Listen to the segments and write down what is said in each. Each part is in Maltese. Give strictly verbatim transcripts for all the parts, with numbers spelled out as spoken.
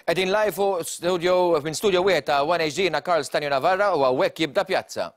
Qegħdin live fuq studio minn studio wieħed ta' one H D na Karl Stanju Navarra u hawnhekk jibda pjazza.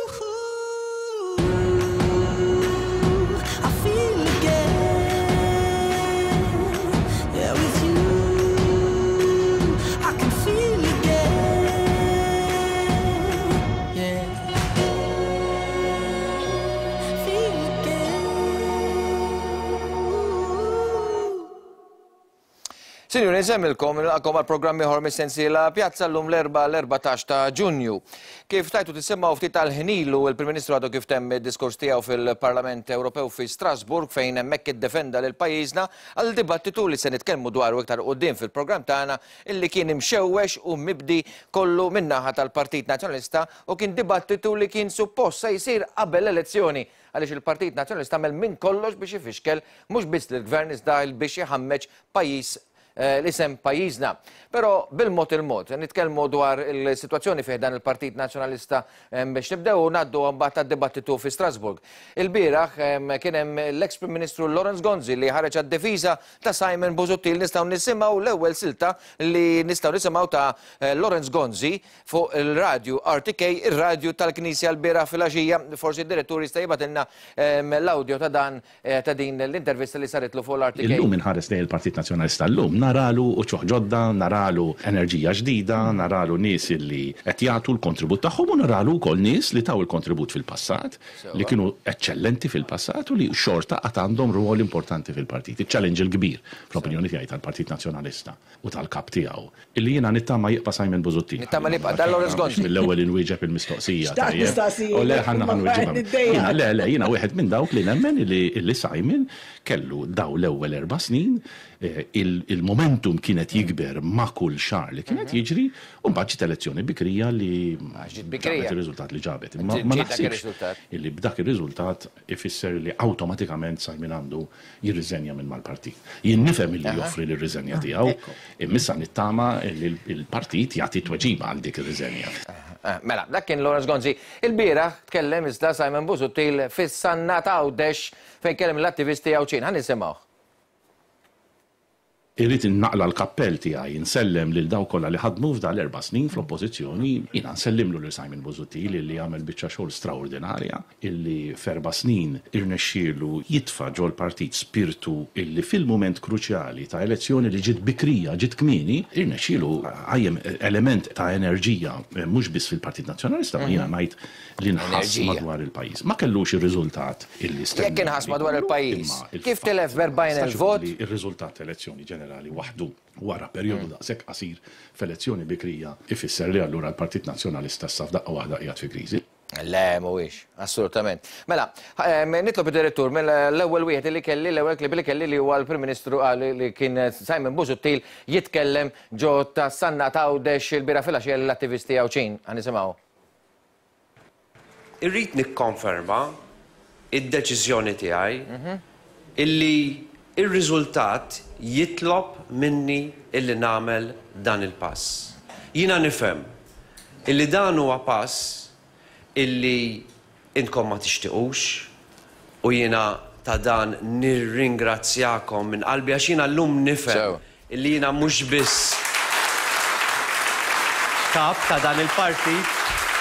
Sinjur, nżemmilkom għakom għal-programmi ħormi sensiela pjazza l-lum l-erba l-erbatax ta' ġunju. Kif tajtu tisimgħu ftit tal-ħinilu il-Prim Ministru għadu kif temm id-diskors tiegħu fil-Parlament Ewropew fi Strasburg fejn hemmhekk iddefenda lil pajjiżna għal dibattitu li se nitkellmu dwaru iktar quddiem fil-programm tagħna illi kien imxewwex u mibdi kollu min-naħa tal-Partit Nazzjonalista u kien dibattitu li kien suppost se jsir qabel l-elezzjoni għaliex il-Partit Nazzjonalista għamel minn kollox biex ifixkel mhux biss lill-Gvern iżda biex iħammeġ pajjiż l-isem pajjiżna. Però bil-mod il-mod, nitkellmu dwar il-sitwazzjoni fih dan il-Partit Nazzjonalista biex nibdew ngħaddu mbagħad tad-dibattitu fi Strasburg. Il-bieraħ kien hemm l-ex Prim Ministru Laurence Gonzi li ħareġ għad-defiża ta' Simon Busuttil. Nistgħu nisimgħu l-ewwel silta li nistgħu nisimgħu ta' Laurence Gonzi fuq il-radju R T K, ir-radju tal-Knisja l-bieraħ fil-għaxija. Forsi d-direttur jista' jibgħatilna l-awdio ta' dan ta' din l-intervista li saritlu fuq l-R T K. Illum inħares lejn il-Partit Nazzjonalista llum naralu uċuħ ġodda, naralu enerġija ġdida, naralu nies li qed jagħtu l-kontribut tagħhom u naralu wkoll nies li taw il-kontribut fil-passat, li kienu eċċellenti fil-passat u li xorta qatt għandhom rwol importanti fil-partit. Iċ-challenge il-kbir fl-opinjoni tiegħi tal-Partit Nazzjonalista u tal-kap tiegħu. Illi jiena nittama jibqa' Simon Busuttil. Nittama li jibqa' Laurence Gonzi. Mill-ewwel inwieġeb il-mistoqsija. U le ħanna ħanwieġibha. Le le jiena wieħed minn dawk li nemmen li Simon kellu daw l-ewwel erba' snin il-momentum kienet jikber ma' kull xahar li kienet jiġri u mbagħad ġiet elezzjoni bikrija li ġabet ir-riżultat li ġabet. Ma naħsibx illi b'dak ir-riżultat ifisser li awtomatikament Simon għandu jirriżenja minn mal-partit. Jien nifhem li joffri l-irriżenja tiegħu, imissa nittama li l-partit jagħti tweġiba għal dik ir-riżenja. Mela, dak kien Laurence Gonzi. Il-bieraħ tkellem iżda Simon Busuttil fis-Sanna ta' Għawdex fejn kellem l-attivisti Għawċin. Ħan nisimgħu. Irrid innaqla l-kappell tiegħi nsellem lil daw kollha li ħadmu f'dan l-erba' snin fl-oppożizzjoni, jiena nsellimlu lil Simon Busuttil illi għamel biċċa xogħol straordinarja, illi f'erba' snin irnexxielu jitfa' ġol partit spirtu illi fil-mument kruċjali ta' elezzjoni li ġiet bikrija, ġiet kmieni, irnexxielu għajjem element ta' enerġija mhux biss fil-Partit Nazzjonalista, ma jiena ngħid li nħass madwar il-pajjiż. Ma kellux ir-riżultat illi stenna. Jekk inħass madwar il-pajjiż, kif tilef b'erbgħin il-vot? Ir-riżultat elezzjoni ġenerali waħdu wara perjodu daqshekk qasir f'elezzjoni bikrija ifisser li allura l-Partit Nazzjonalista issa f'daqqa waħda qiegħed fi kriżi. Le, mhuwiex, assolutament. Mela, nitlob id-direttur mill-ewwel wieħed li kelli l-ewwel klib li kelli li huwa l-Prim Ministru li kien Simon Busuttil jitkellem ġo ta' Sanna ta' Għawdex il-bira fil-għaxija l-attivisti Għawċin. Ħanisimgħu. Irrid nikkonferma id-deċiżjoni tiegħi illi ir-riżultat jitlob minni illi nagħmel dan il-pass. Jiena nifhem illi dan huwa pass illi intkom ma tixtiequx u jiena ta' dan nirringrazzjakom minn qalbi għax jiena llum nifhem illi jiena mhux biss kap ta' dan il-partit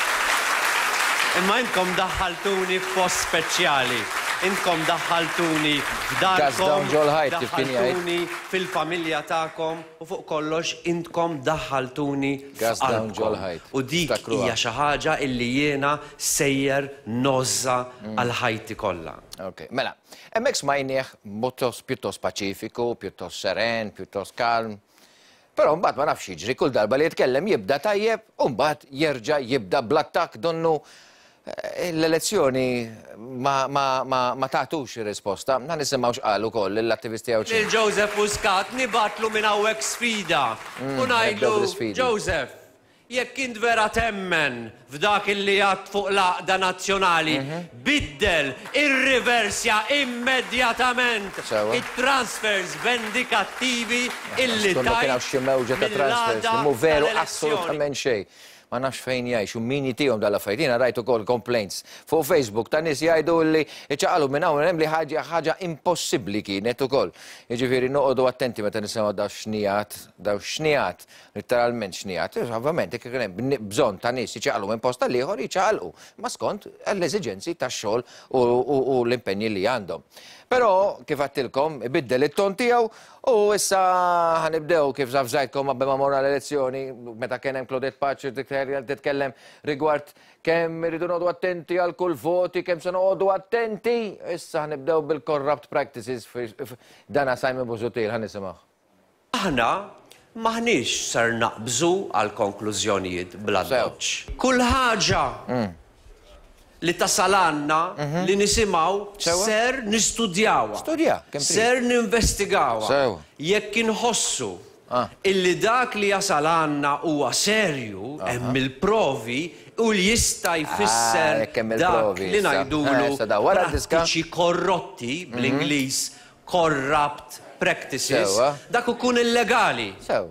imma intkom daħħaltuni f'post speċjali. Intkom daħħaltuni f'darkom, daħħaltuni fil-familja tagħkom u fuq kollox intkom daħħaltuni f'qalbkom. U dik hija xi ħaġa illi jiena sejjer nozza għal ħajti kollha. Ok, mela, hemmhekk smajnieh pjuttost paċifiku, pjuttost seren, pjuttost kalm. Però mbagħad ma nafx jiġri kull darba li jitkellem jibda tajjeb u mbagħad jerġa' jibda bl-attakk donnu l-elezzjoni ma tagħtux ir-risposta. Ħa nisimgħu x'qal ukoll l-attivisti Għawċin. Lil Joseph Muscat nibatlu minn hawnhekk sfida u ngħidlu Joseph, jekk int vera temmen f'dak illi għadd fuq l-għaqda nazzjonali, biddel, irriversja immedjatament it-transfers vendikattivi illi tajt mill-għada tal-elezzjoni. Assolutament xejn. ma nafx fejn jgħixu min jitihom dal-affarijiet. Jiena rajt ukoll complaints fuq Facebook ta' nies jgħidu li ċaqalu minn hawn hemm li ħaġa ħaġa impossibbli kienet ukoll. Jiġifieri noqogħdu attenti meta nisimgħu daw xnijat, daw xnijat, letteralment xnijat. Ovvjament kien hemm bżonn ta' nies jiċaqalu minn post tal ieħor jiċaqalqu ma skont l-eżiġenzi tax-xogħol u l-impenji li għandhom. Però kif għattilkom, ibiddel it-ton tiegħu u issa ħanibdew kif żafżajtkom qabel ma morna l-elezzjoni meta kien hemm Claudette Paċi titkellem rigward kemm iridu noqogħdu attenti għal kull voti, kemm se noqogħdu attenti. Issa ħnibdew bil-corrupt practices dan Simon Busuttil ħanisimgħu. Aħna maħniex sar naqbżu għal konklużjonijiet bla doċ. Kull ħaġa li tasalanna li nisimaw ser nistudjawa. Studja, ser ninvestigawa. Jekk inħossu illi dak li jasalanna huwa serju hemm il-provi u li jista' jfisser dak li ngħidulu prattiċi korrotti bl-Ingliż corrupt practices dak ikun illegali.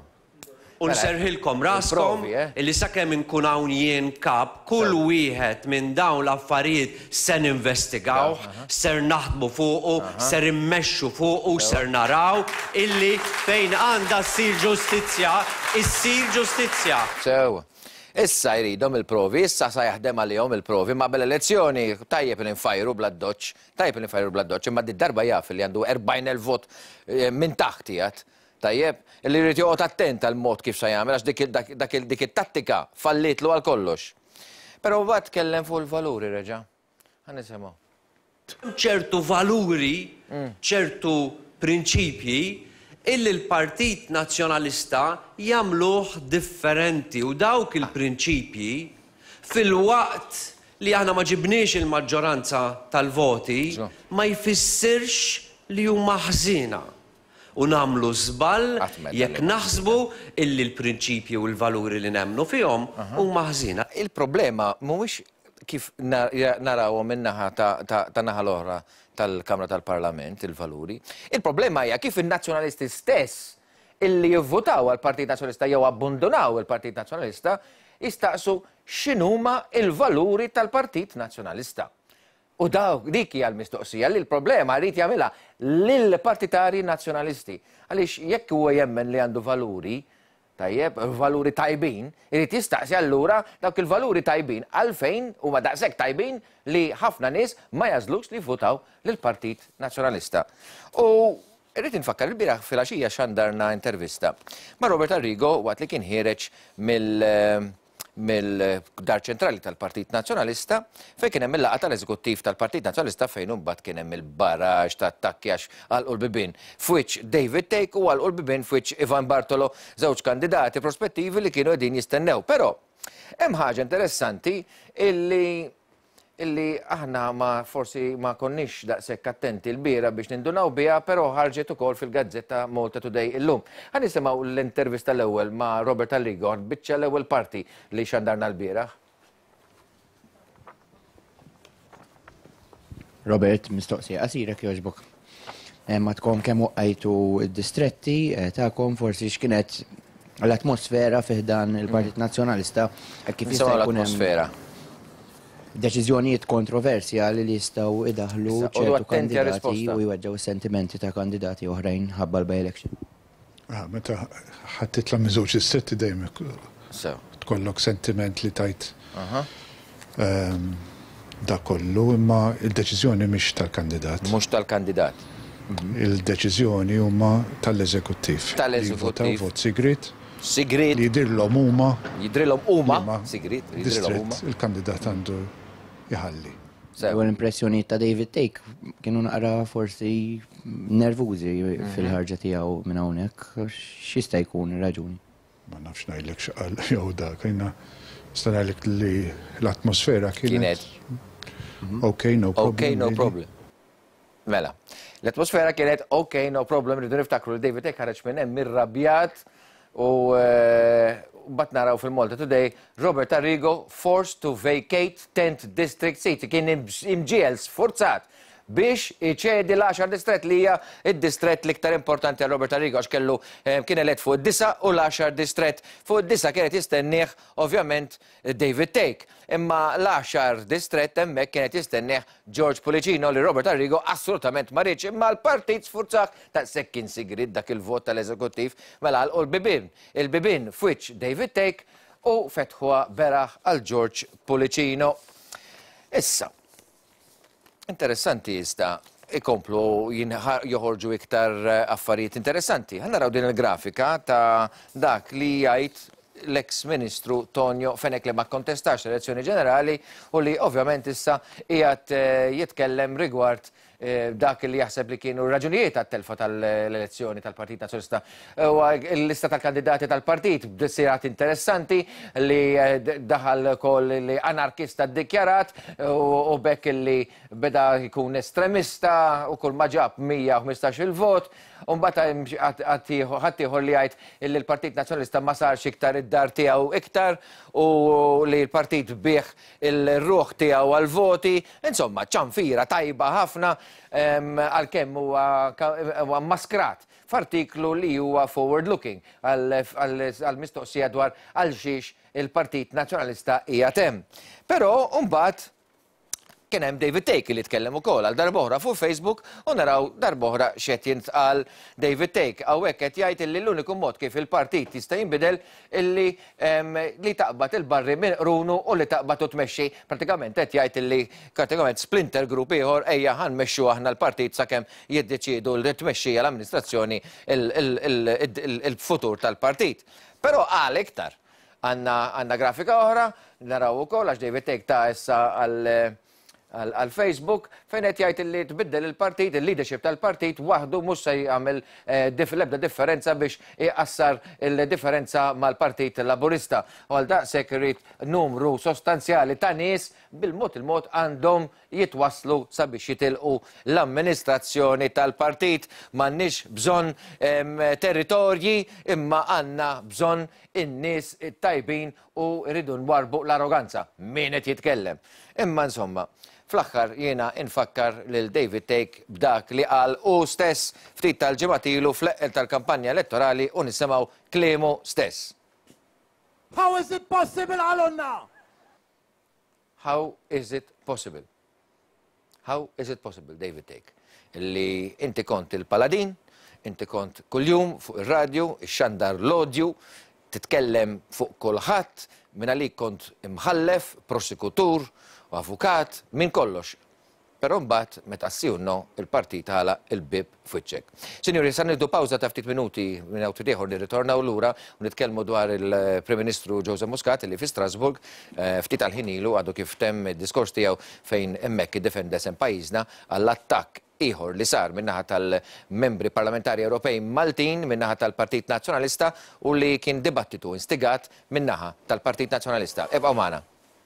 U nserħilkom raskom illi sakemm inkun hawn jien kap kull wieħed minn dawn l-affarijiet se ninvestigaw, ser naħdmu fuqu, ser immexxu fuqu, ser naraw illi fejn għandha ssir ġustizzja, issir ġustizzja. Sew. Issa jridhom il-provi, issa sa jaħdem għalihom il-provi, ma bil-elezzjoni tajjeb li nfajru bla-doċċ, tajjeb li nfajru bla-doċċ, imma d-darba jaf li għandu erbajn il vot minn taħt tiegħek. Tajjeb, li rrid joqgħod attent għal mod kif se jagħmel għax dik it-tattika fallitlu għal kollox. Però mbagħad tkellem fuq il-valuri reġa'. Ħa nisimgħu. ċertu valuri, ċertu prinċipji illi l-Partit Nazzjonalista jagħmluh differenti u dawk il-prinċipji fil-waqt li aħna ma ġibniex il-maġġoranza tal-voti ma jfissirx li huma ħżiena. U nagħmlu żball jekk naħsbu illi l-prinċipji u l-valuri li nemmnu fihom huma ħżiena. Il-problema mhuwiex kif narawhom min-naħa ta' naħa l-oħra tal-Kamra tal-Parlament, il-valuri. Il-problema hija kif in-nazzjonalisti stess illi jivvotaw għall-Partit Nazzjonalista jew abbandonaw il-Partit Nazzjonalista jistaqsu x'inhuma il-valuri tal-Partit Nazzjonalista. U daw dik hija l-mistoqsija li l-problema rrid jagħmilha lill-partitari nazzjonalisti. Għaliex jekk huwa jemmen li għandu valuri, tajjeb, valuri tajbin, irid jistaqsi allura dawk il-valuri tajbin għalfejn huma daqshekk tajbin li ħafna nies ma jażlux li jvutaw lill-Partit Nazzjonalista. U irrid infakkar il-bieraħ filgħaxija xandarna intervista ma' Robert Arrigo waqt li kien ħireġ mill mill-Dar Ċentrali tal-Partit Nazzjonalista fejn kien hemm il-laqgħa tal-Eżekuttiv tal-Partit Nazzjonalista fejn imbagħad kien hemm il-baraġġ ta' attakki għax għalqu l-bibien f'wiċċ David Take u għalqu l-bibien f'wiċċ Ivan Bartolo, żewġ kandidati prospettivi li kienu qegħdin jistennew. Però hemm ħaġa interessanti illi illi aħna ma forsi ma konniex daqshekk attenti l-biera biex nindunaw biha, però ħarġet ukoll fil-Gazzetta Malta Today illum. Ħa nisimgħu l-intervista l-ewwel ma' Robert Arrigo, biċċa l-ewwel parti li xandarna l-bieraħ. Robert, mistoqsija qasirek jogħġbok. Ma tkun kemm waqajtu d-distretti tagħkom forsi x'kienet l-atmosfera fih dan il-Partit Nazzjonalista kif jista' jkun hemm deċiżjonijiet kontroversjali li jistgħu idaħlu ċertu kandidati u jweġġgħu sentimenti ta' kandidati oħrajn ħabba l-by election. Meta ħadd titla' minn żewġ distretti dejjem tkollok sentiment li tajt da kollu, imma il-deċiżjoni mhix tal-kandidat. Mhux tal-kandidat. Il-deċiżjoni huma tal-eżekuttiv. Tal-eżekuttiv. Vot sigrit. Sigrit. Li jidhirlhom huma. Jidhirhom huma. Sigrit. Jidhirhom huma. Il-kandidat għandu jħalli. U l-impressjoni ta' David Take kienu naqra forsi nervużi fil-ħarġa tiegħu minn hawnhekk. X'jista' jkun ir-raġuni? Ma nafx ngħidlek x'qal jew dak, jiena nista' ngħidlek li l-atmosfera kienet. Okay, no problem. Okay, no problem. Mela, l-atmosfera kienet okay, no problem, rridu niftakru li David Take ħareġ minn hemm irrabjat u bat naraw fil-Malta Today, Robert Arrigo forced to vacate tenth district seat. Kien imġiel sforzat biex iċedi l-għaxar distret li hija id-distret l-iktar importanti għal Robert Arrigo għax kellu kien elett fuq id-disa u l-għaxar distret fuq id-disa kienet jistennieh ovvjament David Take. Imma l-għaxar distret hemmhekk kienet jistennieh George Policino li Robert Arrigo assolutament ma rridx imma l-partit sfurzak ta' sekkin sigrid dak il-vot tal-eżekuttiv mela għalqu l-bibin. Il-bibin f'wiċċ David Take u fetħuha beraħ għal George Policino. Issa, interessanti jista ikomplu joħorġu iktar affarijiet interessanti. Ħa naraw din il-grafika ta' dak li jgħid l-ex ministru Tonio Fenech li ma kontestax l-elezzjoni ġenerali u li ovvjament issa qiegħed jitkellem rigward dak li jaħseb li kienu raġunijiet għat-telfa tal-elezzjoni tal-Partit Nazzjonalista. L-lista tal-kandidati tal-partit b'dessirat interessanti li daħal kol li anarkista ddikjarat u bekk li beda jkun estremista u kull maġab mija u ħmistax il-vot. Umbata ħattieħor li jgħid li l-Partit Nazzjonalista ma sarx iktar id-dar tiegħu iktar u li l-partit bieħ il-ruħ tiegħu għal-voti. Insomma, ċanfira tajba ħafna għal-kemm huwa maskrat f'artiklu li huwa forward-looking għal-mistoqsija dwar għal xiex il-Partit Nazzjonalista qiegħed hemm. Però mbagħad kien hemm David Take li tkellem ukoll għal darb'oħra fuq Facebook u naraw darb'oħra x'qed jintqal David Take. Hawnhekk qed jgħid li l-uniku mod kif il-partit jista' jinbidel illi li taqbad il-barri minn qrunu u li taqbad u tmexxi. Pratikament qed jgħid illi pratikament splinter group ieħor ejja ħanmexxu aħna l-partit sakemm jiddeċiedu li tmexxija l-amministrazzjoni il-futur tal-partit. Però għal iktar għandna grafika oħra naraw ukoll għax David Take ta' issa għal għal-Facebook fejn qed jgħid li tbiddel il-partit, il-leadership tal-partit waħdu mhux se jagħmel l-ebda differenza biex iqassar il-differenza mal-Partit Laburista. U għal daqshekk irid numru sostanzjali ta' nies bil-mod il-mod għandhom jitwasslu sabiex jitilqu l-amministrazzjoni tal-partit. M'għandniex bżonn territorji imma għandna bżonn in-nies tajbin u rridu nwarbu l-arroganza. Min qed jitkellem. Imma insomma, fl-aħħar jiena infakkar lil David Take b'dak li qal u stess ftit tal-ġimgħat ilu fl-eqqel tal-kampanja elettorali u nisimgħu kliemu stess. How is it possible għalunna? How is it possible? How is it possible, David Take? Illi inti kont il-paladin, inti kont kuljum fuq ir-radju, ix-xandar l-odju, titkellem fuq kulħadd, minn għalik kont imħallef, prosekutur u avukat, minn kollox. Però mbagħad meta ssirno il-partit ħala il-bib f'wiċċek. Sinjuri, sa nieħdu pawża ta' ftit minuti minn hawn ieħor nirritornaw lura u nitkellmu dwar il-Prim Ministru Joseph Muscat li fi Strasbourg ftit għal-ħin ilu għadu kif temm id-diskors tiegħu fejn hemmhekk iddefenda sem pajjiżna għall-attakk ieħor li sar min-naħa tal-membri parlamentari Ewropej Maltin min-naħa tal-Partit Nazzjonalista u li kien dibattitu instigat min-naħa tal-Partit Nazzjonalista. Ebqgħu magħna.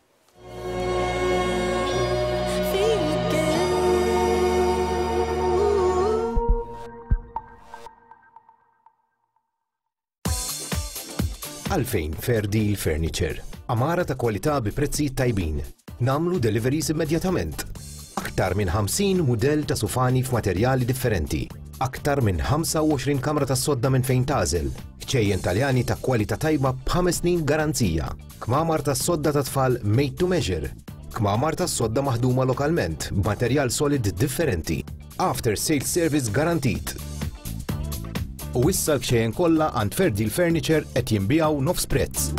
Għalfejn Fair Deal Furniture. Amara ta' kwalità bi prezzijiet tajbin. Namlu deliveries immedjatament. Aktar minn ħamsin mudell ta' sufani f'materjali differenti. Aktar minn ħamsa u għoxrin kamra ta' sodda minn fejn tażel. Ċejjen Taljani ta' kwalità tajba b'ħames snin garanzija. Kmamar ta' sodda ta' tfal made to measure. Kmamar ta' sodda maħduma lokalment b'materjal solid differenti. After sales service garantit. U issa l-kxejjen kollha għand Fair Deal Furniture qed jinbiegħu nofs prezz.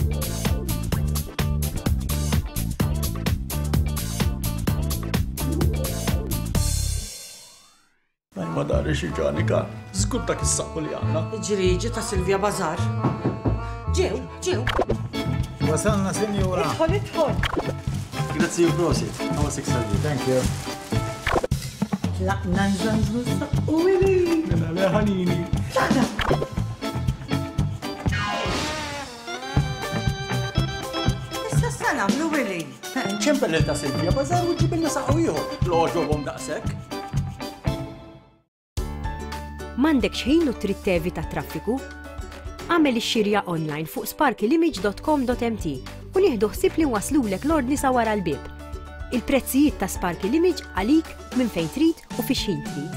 Ma dari xi ġanika, żgur dak is-saqqu li għandna. Ġriġi ta' Silvia Bazar. Ġew, ġew. Wasalna, sinjura. Idħol, idħol. Grazzi u prosit. Għawasik salvi. Thank you. Laqna nżanżlu s-saqqu ili. Mela leħanini. Laqna. Issa s-sanamlu ili. Nċempel ta' Silvia Bazar u ġibilna saqqu ieħor. L-oġobhom daqshekk. M'għandek xejn u trid tevita traffiku? Għamel ix-xirja online fuq sparkilimage dot com dot m t u nieħdu ħsieb li nwaslulek l-ordni sa wara l-bib. Il-prezzijiet ta' Sparkle Image għalik minn fejn trid u fix ħin trid.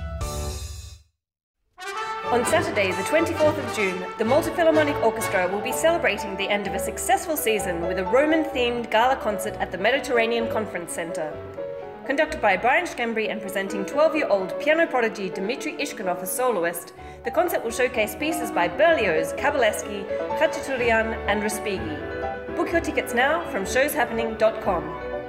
On Saturday, the twenty-fourth of June, the Malta Philharmonic Orchestra will be celebrating the end of a successful season with a Roman-themed gala concert at the Mediterranean Conference Centre. Conducted by Brian Schembri and presenting twelve-year-old piano prodigy Dmitry Ishkunov as soloist, the concert will showcase pieces by Berlioz, Kabalevsky, Khachaturian and Respighi. Book your tickets now from shows happening dot com.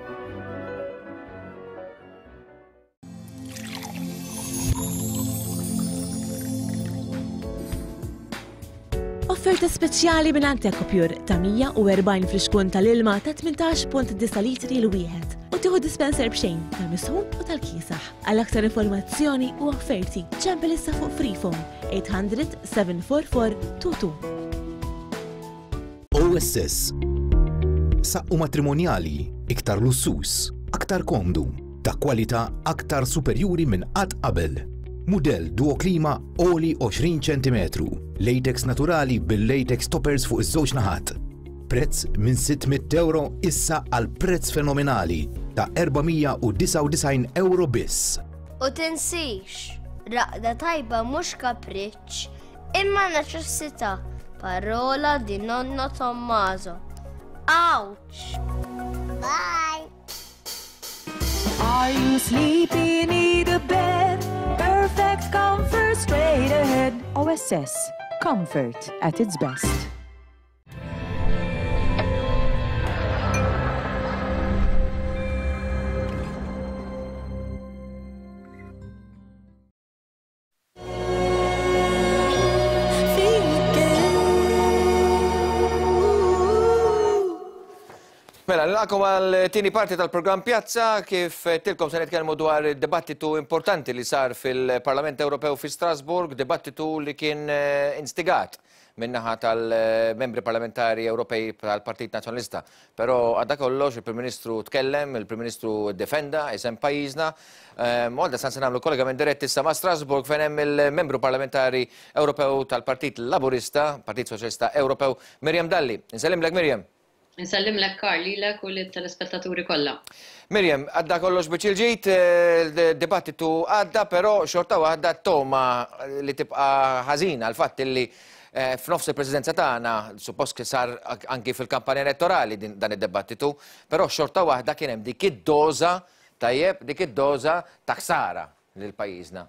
Offerta speċjali minn Antecopure ta' mija u erbgħin fl-xkun tal-ilma ta' tmintax punt disa litri l-wieħed u tieħu dispenser b'xejn tal-misħun u tal-kiesaħ. Għal aktar informazzjoni u offerti ċempel issa fuq Freephone eight hundred, seven four four, two two. O S S Saqqu matrimonjali iktar lussus, aktar komdu, ta' kwalità aktar superjuri minn qatt qabel. Mudell Duo Klima oli twenty ċentimetru, latex naturali bil-latex toppers fuq iż-żewġ naħat. Prezz minn sitt miet euro issa għal prezz fenomenali ta' erbamija u disa u disajn euro biss. U tinsix, raqda tajba mhux kapriċċ, imma neċessità, parola di nonno Tommaso. Ouch! Bye! Are you sleepy, need a bed? Perfect comfort straight ahead. O S S. Comfort at its best. Mela, nilaqgħu għal-tieni parti tal-programm Pjazza kif tilkom se nitkellmu dwar dibattitu importanti li sar fil-Parlament Ewropew fi Strasburg, dibattitu li kien instigat min-naħa tal-membri parlamentari Ewropej tal-Partit Nazzjonalista. Però għadda kollox il-Prim Ministru tkellem, il-Prim Ministru defenda isem pajjiżna. Għalda san se nagħmlu kollegament diretti issa ma' Strasburg fejn hemm il-membru parlamentari Ewropew tal-Partit Laburista, Partit Soċjalista Ewropew, Miriam Dalli. Insellimlek Miriam. Nsellim lek Karli lek u l-telespettaturi kollha. Miriam, għadda kollox biex il-ġejt, dibattitu għadda, però xorta waħda toma li tibqa ħażina għal-fatt li f'nofs il-presidenza tagħna suppost li sar anki fil-kampanja elettorali dan id-dibattitu, però xorta waħda kien hemm dik id-doża tajjeb, dik id-doża ta' ħsara lil pajjiżna.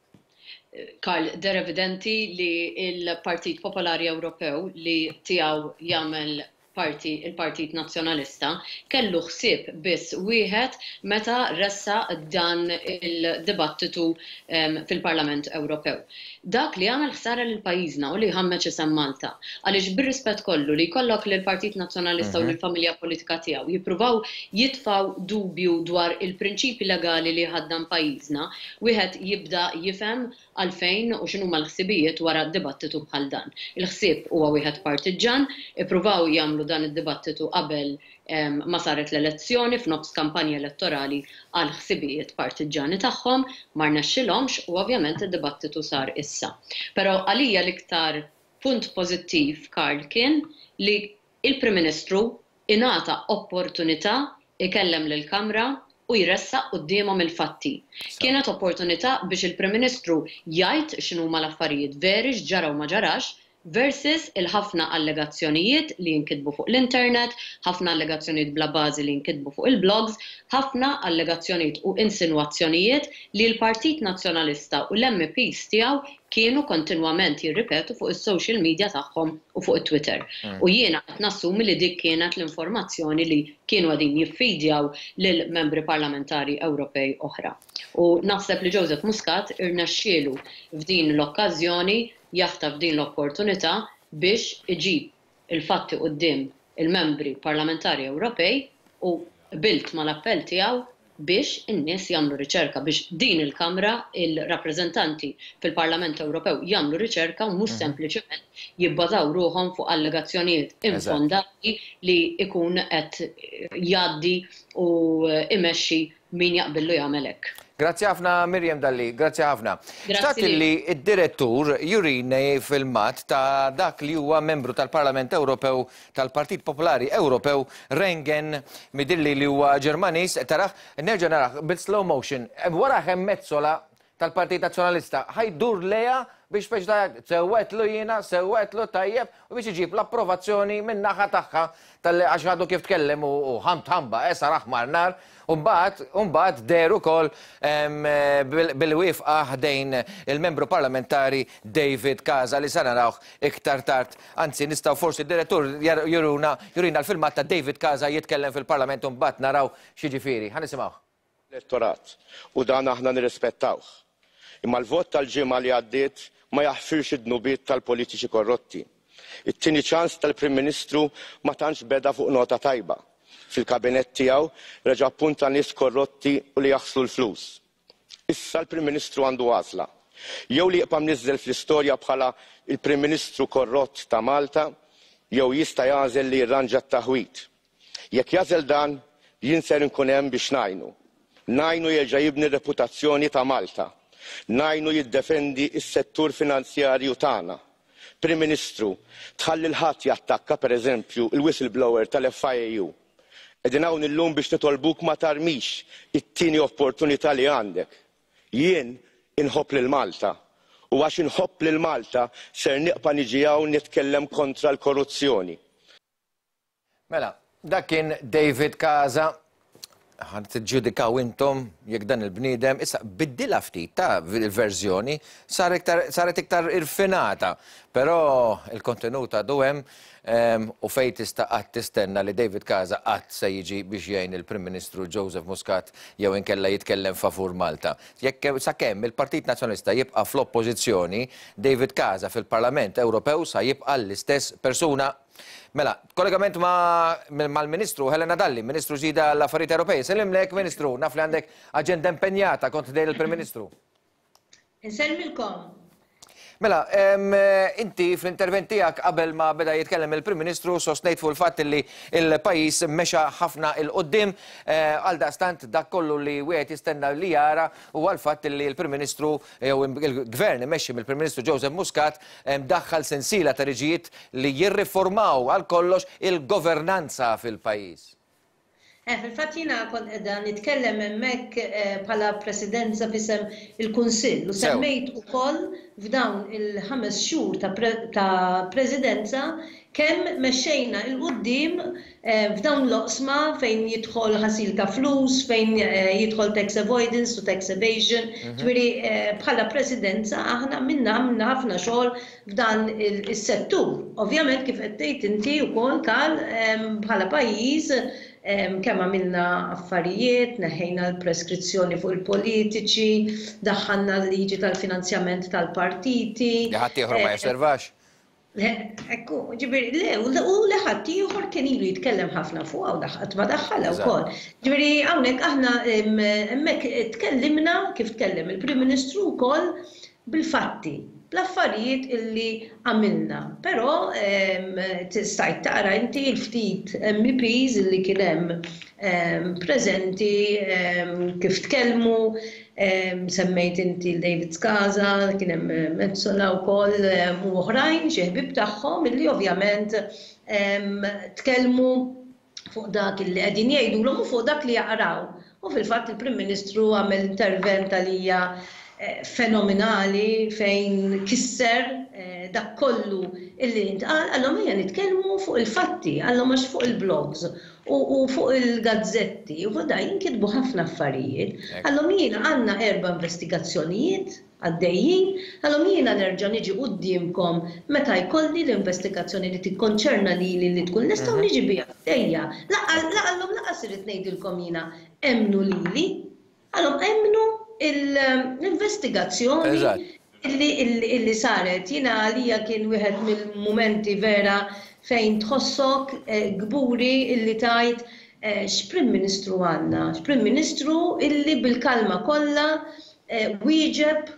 Karl, der evidenti li il-Partit Popolari Ewropew li tiegħu jagħmel parti, il-Partit Nazzjonalista kellu ħsieb biss wieħed meta ressa dan il-dibattitu um, fil-Parlament Ewropew. Dak li għamel ħsara lil pajjiżna u li ħammeġ isem Malta. Għaliex bir-rispett kollu li jkollok lil Partit Nazzjonalista uh-huh. u lill-familja politika tiegħu jippruvaw jitfaw dubju dwar il-prinċipi legali li ħaddan pajjiżna, wieħed jibda jifhem għalfejn u x'inhuma l-ħsibijiet wara d-dibattitu bħal dan. Il-ħsieb huwa wieħed partiġan, ippruvaw jagħmlu dan id-dibattitu qabel um, ma saret l-elezzjoni f'nofs kampanja elettorali għal ħsibijiet partiġani tagħhom, ma rnexxilhomx u ovvjament id-dibattitu sar issa. Però għalija l-iktar punt pożittiv Karl kien li il-Prim Ministru ingħata opportunità ikellem lill-Kamra u jressaq qudiemhom il-fatti. Kienet opportunità biex il-Prim Ministru jgħid x'inhuma l-affarijiet veri x'ġara u ma ġarax versus il-ħafna allegazzjonijiet li jinkitbu fuq l-internet, ħafna allegazzjonijiet bla bażi li jinkitbu fuq il-blogs, ħafna allegazzjonijiet u insinwazzjonijiet li l-Partit Nazzjonalista u l-M Ps tiegħu kienu kontinwament jirripetu fuq is-social media tagħhom u fuq it-Twitter. Mm. U jiena qed nassumi li dik kienet l-informazzjoni li kienu għadin jiffidjaw lil membri parlamentari Ewropej oħra. U naħseb li Joseph Muscat irnexxielu f'din l-okkażjoni jaħtaf din l-opportunità biex iġib il-fatti quddiem il-membri parlamentari Ewropej u bilt mal-appell tiegħu biex in-nies jagħmlu riċerka biex din il-Kamra il-rappreżentanti fil-Parlament Ewropew jagħmlu riċerka u mhux sempliċement jibbażaw ruhom fuq allegazzjonijiet infondati li ikun qed jgħaddi u imexxi min jaqbillu jagħmel hekk. Grazzi ħafna Mirjam Dalli, grazzi ħafna. Xtaqt li id-direttur jurini filmat ta' dak li huwa membru tal-Parlament Ewropew tal-Partit Popolari Ewropew Rengen midilli li huwa Ġermaniż, taraħ nerġa' naraħ bil-slow motion, wara hemm mezzola tal-Partit Nazzjonalista ħajdur leja biex biex ta' sewwetlu jiena, sewwetlu tajjeb u biex iġib l-approvazzjoni minn naħa tagħha tal-għax għadu kif tkellem u ħamt ħamba, esa raħmar nar, Umbat deru kol bil-wifqa ħdejn il-membru parlamentari David Casa li sana rawħ iktar tard. Anzi, nistaw forsi il-direttur juruna jurina l-filmat ta' David Casa jitkellem fil-parlament umbat naraw xieġifiri. Ħanisimaw. Elettorat u dan aħna nirrispettawh. Imma l-vot tal-ġimgħa li għaddiet ma jaħfirx id-dnubiet tal-politiċi korrotti. It-tieni ċans tal-Prim Ministru ma tantx beda fuq nota tajba. Fil-kabinett tiegħu reġa' appunta nies korrotti u li jaħslu l-flus. Issa l-Prim Ministru għandu għażla. Jew li jibqa' mniżżel fl-istorja bħala il-Prim Ministru korrott ta' Malta, jew jista' jagħżel li jirranġa t-taħwit. Jekk jażel dan, jien ser inkun hemm biex ngħinu. Ngħinu jerġa' jibni reputazzjoni ta' Malta. Ngħinu jiddefendi s-settur finanzjarju tagħna. Prim Ministru, tħalli l-ħadd jattakka pereżempju il-whistleblower tal-F I A U. Qegħdin hawn illum biex nitolbuk ma tarmix it-tieni opportunità li għandek. Jien inħobb lil Malta u għax inħobb lil Malta ser nieqpa' niġi hawn nitkellem kontra l-korruzzjoni. Mela, dak kien David Casa. Ħan tiġġudikaw intom jekk dan il-bniedem, issa biddilha ftit ta' il-verżjoni saret iktar irfinata, però il-kontenut għadu hemm u fejn tista' qatt tistenna li David Casa qatt se jiġi biex jgħin il-Prim Ministru Joseph Muscat jew inkella jitkellem favur Malta. Jekk sakemm il-Partit Nazzjonalista jibqa' fl-oppożizzjoni, David Casa fil-Parlament Ewropew sa jibqa' l-istess persuna. Mela, kollegament mal-Ministru Helena Dalli, Ministru ġdida l-Affarijiet Ewropej. Sellimlek, Ministru, naf li għandek aġenda impenjata kont dejn il-Prim Ministru. Insellmilkom. Mela, inti fl-intervent tiegħek qabel ma beda jitkellem il-Prim Ministru sostnejt fuq il-fatt li il-pajjiż mexa ħafna il-qoddim għal daqstant dak kollu li wieħed jistenna li jara u għal fatt li l-Prim Ministru jew il-Gvern imexxi mill-Prim Ministru Joseph Muscat daħħal sensiela ta' riġijiet li jirriformaw għal kollox il-governanza fil-pajjiż. Fil-fatt jiena kont qiegħda nitkellem hemmhekk bħala presidenza fisem il-Kunsill u semmejt ukoll f'dawn il-ħames xhur ta' presidenza kemm mexxejna il quddiem f'dawn l-oqsma fejn jidħol ħasil ta' flus, fejn jidħol tax avoidance u tax evasion. Ġifieri bħala presidenza aħna minna minna ħafna xogħol f'dan is-settur. Ovvjament kif qed tgħid inti wkoll Karl bħala pajjiż kemm għamilna affarijiet, neħejna l-preskrizzjoni fuq il-politiċi, daħħalna l-liġi tal-finanzjament tal-partiti. Ħadd ieħor ma jasservax. Ekku, ġifieri le, u li ħadd ieħor kien ilu jitkellem ħafna fuqha u qatt ma daħħalha wkoll. Ġifieri hawnhekk aħna hemmhekk tkellimna kif tkellem il-Prim Ministru wkoll bil-fatti. L-affarijiet illi għamilna, però tistajt taqra inti l-ftit M Ps illi kien hemm preżenti kif tkellmu, semmejt inti l-David Casa, kien hemm Metzola wkoll u oħrajn xi ħbieb tagħhom illi ovvjament tkellmu fuq dak illi qegħdin jgħidulhom u fuq dak li jaqraw. U fil-fatt il-Prim Ministru għamel intervent għalija fenomenali fejn kisser dak kollu illi intqal, għallhom ejja nitkellmu fuq il-fatti, għallhom għax fuq il-blogs u fuq il-gazzetti u fuq da jinkitbu ħafna affarijiet. Għallhom jiena għandna erba' investigazzjonijiet għaddejjin, għallhom jiena nerġa' niġi qudiemkom meta jkolli l-investigazzjoni li tikkonċerna lili li tkun nistgħu niġi biha għaddejja. Għallhom laqas irid ngħidilkom jiena emnu lili, għallhom emnu l-investigazzjoni illi saret. Jiena għalija kien wieħed mill-mumenti vera fejn tħossok gburi illi tajt x'Prim Ministru għandna, x'Prim Ministru illi bil-kalma kollha wieġeb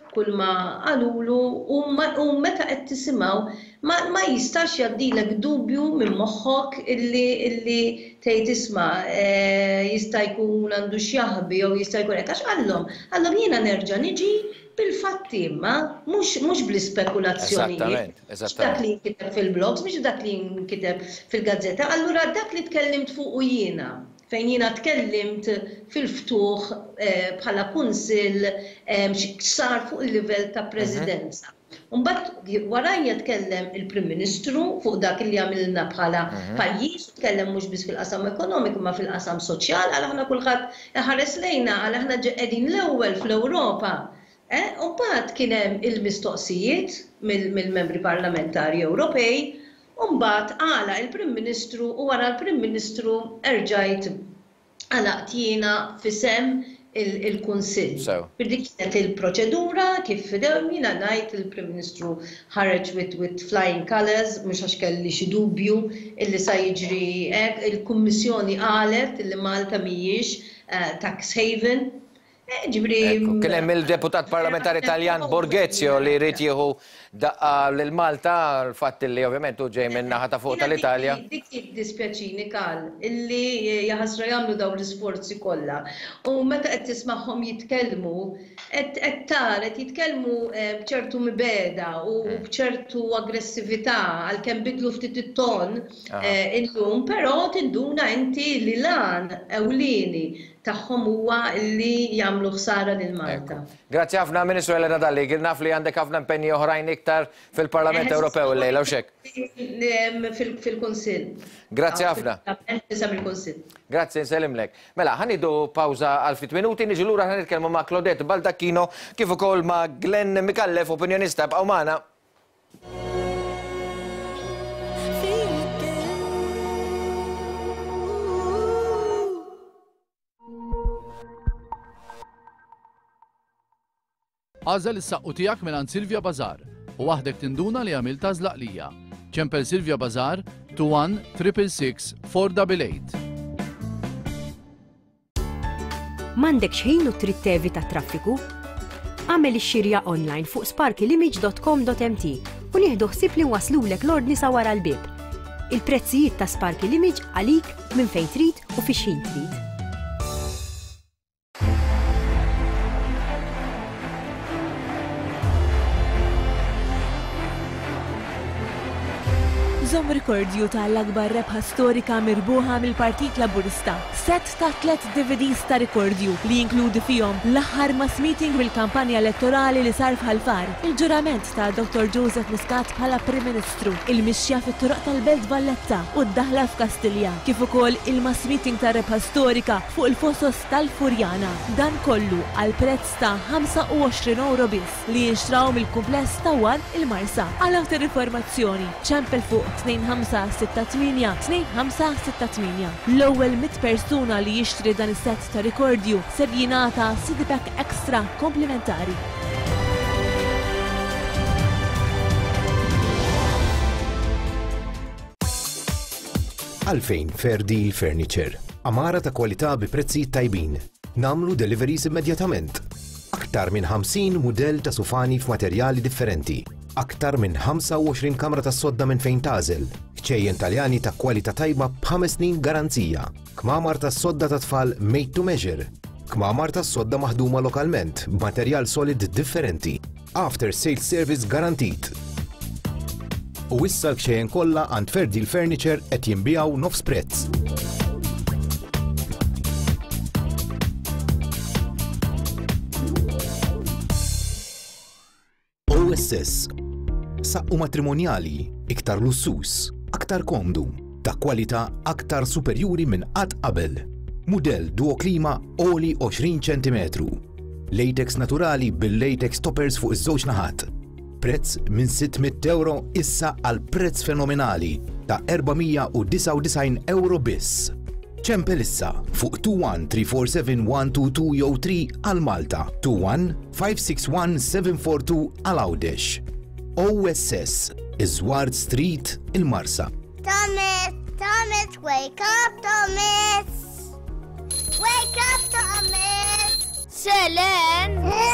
kull ma għalulu u meta qed tisimgħu ma jistax jgħaddilek dubju minn moħħok illi tgħid isma' jista' jkun għandu x'jaħbi jew jista' jkun hekk għax għallhom għallhom jiena nerġa' niġi bil-fatti imma mhux bl-ispekulazzjonijiet. Dak li nkiteb fil-blogs, mhux dak li nkiteb fil-gazzetta. Allura dak li tkellimt fuq jiena fejn jiena tkellimt fil-ftuħ bħala kunsill sar fuq il-livell ta' Presidenza. Mbagħad warajja tkellem il-Prim Ministru fuq dak li għamilna bħala pajjiż, tkellem mhux biss fil-qasam ekonomiku ma fil-qasam soċjal, għal aħna kulħadd ħares lejna għal aħna qegħdin l-ewwel fl-Ewropa. Mbagħad kien hemm il-mistoqsijiet mill-membri parlamentari Ewropej, u mbagħad għala il-Prim Ministru u wara l-Prim Ministru erġajt għalaqt jiena fisem il-Kunsill. Dik kienet il-proċedura kif fidew jiena ngħid il-Prim Ministru ħareġ with flying colours mhux għax kelli xi dubju illi sa jiġri hekk, il-Kummissjoni qalet illi Malta mhijiex tax haven. Kien hemm il-deputat parlamentari Taljan Borghezio li jrid jieħu daqqa lil Malta l-fatt li ovvjament hu ġej minn naħa ta' fuq tal-Italja. Dik dispjaċini Karl illi jaħasra jagħmlu dawn l-isforzi kollha. U meta qed tismagħhom jitkellmu qed tar qed jitkellmu b'ċertu mibeda u b'ċertu aggressività għalkemm bidlu ftit it-ton illum, però tinduna inti li lan ewlieni tagħhom huwa li jagħmlu ħsara lil Malta. Grazzi ħafna Ministru Elena Dalli, kien naf li għandek ħafna impenji oħrajn iktar fil-Parlament Ewropew illejla u xek. Fil-Kunsill. Grazzi ħafna. Grazzi nsellimlek. Mela, ħanidu pawża għal ftit minuti, niġu lura ħanitkellmu ma' Claudette Baldacchino kif ukoll ma' Glenn Mikallef, opinjonista bqgħu magħna. Għażel is-saqqu tiegħek minn Silvia Bazar u waħdek tinduna li għamil tażlaq lija. ċempel Silvia Bazar two one six six six four eight eight. M'għandek xejn u trid tevita traffiku? Għamel ix-xirja online fuq sparkilimage dot com dot m t u nieħdu ħsieb li nwaslulek l-ordni sa wara l-bib. Il-prezzijiet ta' Sparkilimage għalik minn fejn trid u fix-xejn trid. Żomm rikordju tal-akbar rebħa storika mirbuħa mill-Partit Laburista. Set ta' tlet D V Ds ta' rikordju li jinkludi fihom l-aħħar mass meeting bil-kampanja elettorali li sar f'Ħalfar, il-ġurament ta' Doktor Joseph Muscat bħala Prim Ministru, il-mixja fit-Toroq tal-Belt Valletta u d-daħla f'Kastilja, kif ukoll il-mass meeting ta' rebħa storika fuq il-fosos tal-Furjana. Dan kollu għal prezz ta' ħamsa u għoxrin euro biss li jinxtraw mill-kumpless ta' Wan il-Marsa. Għal aktar informazzjoni, ċempel fuq two five six eight two five six eight eight. L-ewwel mit persuna li jixtri dan is-set ta' rikordju ser jingħata C D Pack Extra komplimentari. Għalfejn Fair Deal Furniture. Amara ta' kwalità bi prezzijiet tajbin. Namlu deliveries immedjatament. Aktar minn ħamsin mudell ta' sufani f'materjali differenti. Aktar minn ħamsa u għoxrin kamra ta' sodda minn fejn tażel. Ċejjen Taljani ta' kwalità tajba b'ħames snin garanzija. Kmamar ta' sodda ta' tfal made to measure. Kmamar ta' sodda maħduma lokalment b'materjal solid differenti. After sales service garantit. U issa l-kxejjen kollha għand Fair Deal Furniture qed jinbiegħu nofs prezz. O S S. Saqqu matrimonjali, iktar lussus, aktar komdu, ta' kwalità aktar superjuri minn qatt qabel. Mudell duo klima oli għoxrin ċentimetru. Latex naturali bil-latex toppers fuq iż-żewġ naħat. Prezz minn sittmija euro issa għal prezz fenomenali ta' erbamija u disa u disajn euro biss. ċempel issa fuq two one three four seven one two two jew three għal Malta, two one five six one seven four two għal Għawdex. O S S, Iżward Street, il-Marsa. Thomas, Thomas, wake up, Thomas! Wake up, Thomas! Selen!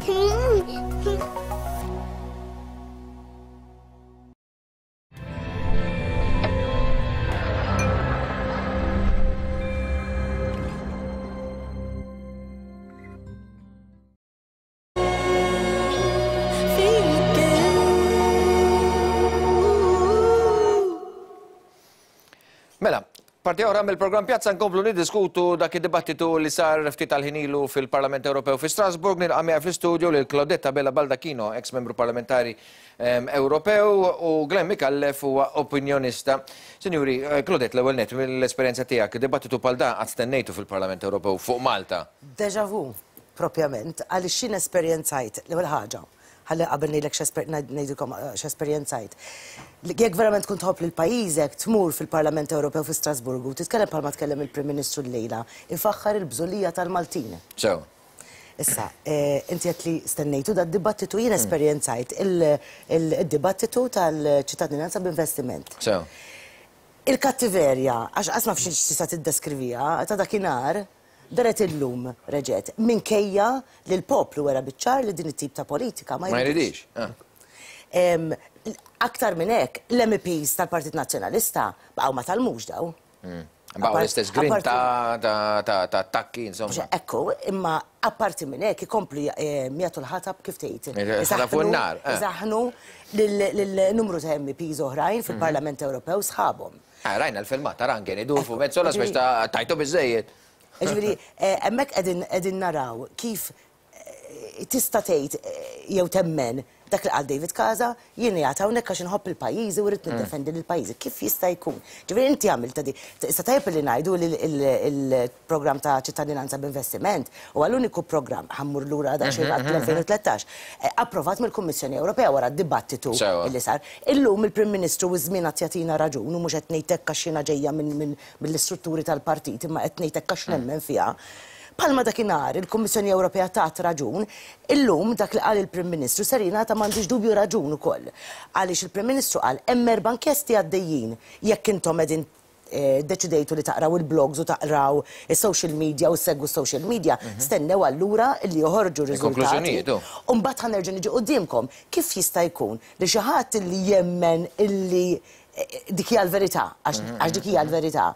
Mela, parti ora mill-programm Pjazza nkomplu niddiskutu dak id-dibattitu li sar ftit tal-ħinilu fil-Parlament Ewropew fi Strasburg, nilqamija fl-istudju lil Claudetta Bella Baldacchino, ex-membru parlamentari Ewropew, u Glenn Mikallef huwa opinjonista. Sinjuri, Claudette, l-ewwel net mill-esperjenza tiegħek, dibattitu bħal dan qatt stennejtu fil-Parlament Ewropew fuq Malta. Deja vu, propjament, għaliex x'in esperjenzajt l-ewwel ħaġa. ħalli qabel ngħidlek ngħidilkom x'esperjenzajt. Jekk verament tkun tħobb lil pajjiżek tmur fil-Parlament Ewropew fi Strasburgu, titkellem bħalma tkellem il-Prim Ministru llejla, infaħħar il-bżolija tal-Maltin. Sew. Issa, inti qed li stennejtu dad-dibattitu jien esperjenzajt il-dibattitu tal-ċittadinanza b'investiment. Sew. Il-kattiverja, għax qas ma fx tista' tiddeskrivija, ta' dakinhar daret illum reġet minkejja li l-poplu wera biċċar li din it-tip ta' politika ma jridix. Aktar minn hekk l-M Ps tal-Partit Nazzjonalista baqgħu ma talmux daw. Baqgħu l-istess grin ta' attakki, insomma. Ekku, imma apparti minn hekk ikomplu jagħtu l-ħatab kif tgħid. Ħatafu n-nar. Iżaħnu lill-numru ta' M Ps oħrajn fil-Parlament Ewropew sħabhom. Rajna l-filmat, rangeni, dur fu mezzola biex tajtu biżejjed. Ġviri, emmek edin naraw kif tista' tgħid jew temmen dak li qal David Casa, jien jgħat hawnhekk għax inħobb il-pajjiżi u rrid niddefendi lill-pajjiżi. Kif jista' jkun? Ġifieri inti għamilt di. Issa tajjeb li ngħidu li l-programm ta' ċittadinanza b'investiment huwa l-uniku programm ħammur lura daqsxejn għal l-elfejn u tlettax approvat mill-Kummissjoni Ewropea wara d-dibattitu li sar. Illum il-Prim Ministru u żmien qed jagħtina raġun u mhux qed ngħid hekk għax jiena ġejja mill-istrutturi tal-partit imma qed ngħid hekk għax nemmen fiha. Palma dakinhar il-Kummissjoni Ewropea tat raġun, illum dak li qal il-Prim Ministru serina ta' m'għandix dubju raġun ukoll. Għaliex il-Prim Ministru qal hemm erba' inkjesti għaddejjin jekk intom qegħdin deċidejtu li taqraw il-blogs u taqraw is-social media u segwu social media, stennew allura li joħorġu riżultati. U mbagħad ħanerġa' niġi qudiemkom. Kif jista' jkun li xi ħadd li jemmen illi dik hija l-verità, għax dik hija l-verità.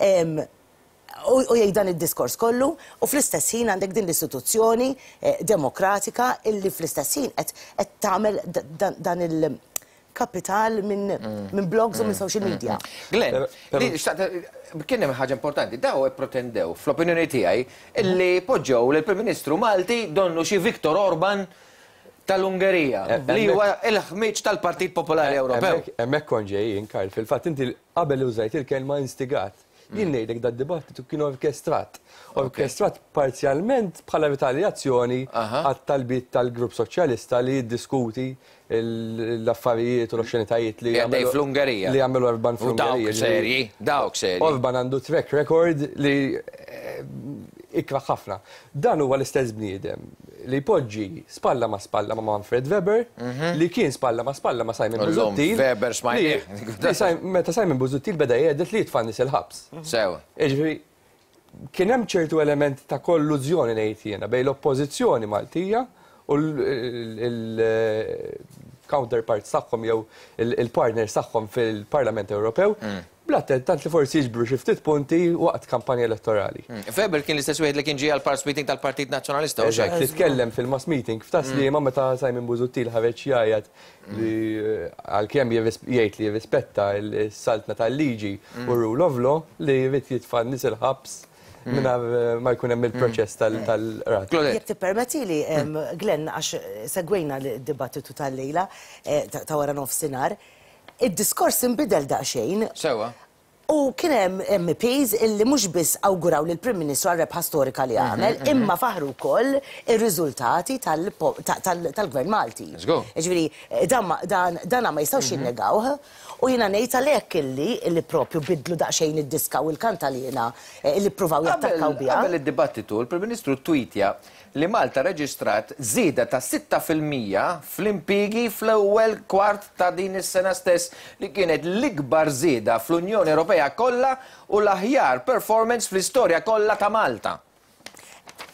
U jgħid dan id-diskors kollu, u fl-istess ħin għandek din l-istituzzjoni demokratika illi fl-istess ħin qed tagħmel dan il-kapital minn blogs u minn social media. Glenn, kien hemm ħaġa importanti, daw pretendew fl-opinjoni tiegħi illi poġġew lill-Prim Ministru Malti donnu xi Viktor Orban tal-Ungerija, li huwa il-ħmiġ tal-Partit Popolari Ewropew. Hemmhekk kont ġejjin, Karl, fil-fatt inti qabel użajt il-kelma instigat. Jien ngħidlek dad-dibattitu kien orkestrat. Orkestrat parzjalment bħala ritaljazzjoni għat-talbiet tal-Grupp Soċjalista li jiddiskuti l-affarijiet u l-oxxenitajiet li għamelu fl-Ungerija. Li għamelu Orban fl-Ungerija. Dawk serji, dawk serji. Orban għandu track record li ikra ħafna. Dan huwa l-istess bniedem li poġġi spalla ma spalla ma Manfred Weber, li kien spalla ma spalla ma Simon Busuttil. Weber smajni. Meta Simon Busuttil beda jgħedet li jitfannis il-ħabs. Sewa. Iġri, kien hemm ċertu element ta' kollużjoni ngħid jiena bejn l-oppożizzjoni Maltija u l-counterparts tagħhom jew il-partners tagħhom fil-Parlament Ewropew. Blatted, tant li forsi jiġbru xi ftit punti waqt kampanja elettorali. Weber kien l-istess wieħed li kien ġie għall-Pars Meeting tal-Partit Nazzjonalista. Eżatt, li tkellem fil-mass meeting f'tas li ma meta Simon Busuttil ħareġ jgħid li għalkemm jgħid li jirrispetta s-saltna tal-liġi u rule of law li jrid jitfa' nies il-ħabs minna ma jkun hemm il-proċess tal-rat. Jekk tippermettili, Glenn, għax segwejna l-dibattitu tal-lejla ta' wara nofsinhar, id-diskors inbidel daqsxejn. Sewa. U kien hemm M Ps illi mhux biss awguraw lill Prim Ministru għal rebħa storika li għamel, imma faħru wkoll ir-riżultati tal-Gvern Malti. Ġifieri, dan ma jistgħux jinnegawh u jiena ngħid għalhekk illi illi proprju bidlu daqsxejn id-diska u l-kanta li jiena illi ppruvaw jattakkaw biha. Qabel id-dibattitu, il-Prim Ministru twitja li Malta reġistrat żieda ta' sitta fil-mija fl-impjiegi fl-ewwel kwart ta' din is-sena stess li kienet l-ikbar żieda fl-Unjoni Ewropea kollha u l-aħjar performance fl-istorja kollha ta' Malta.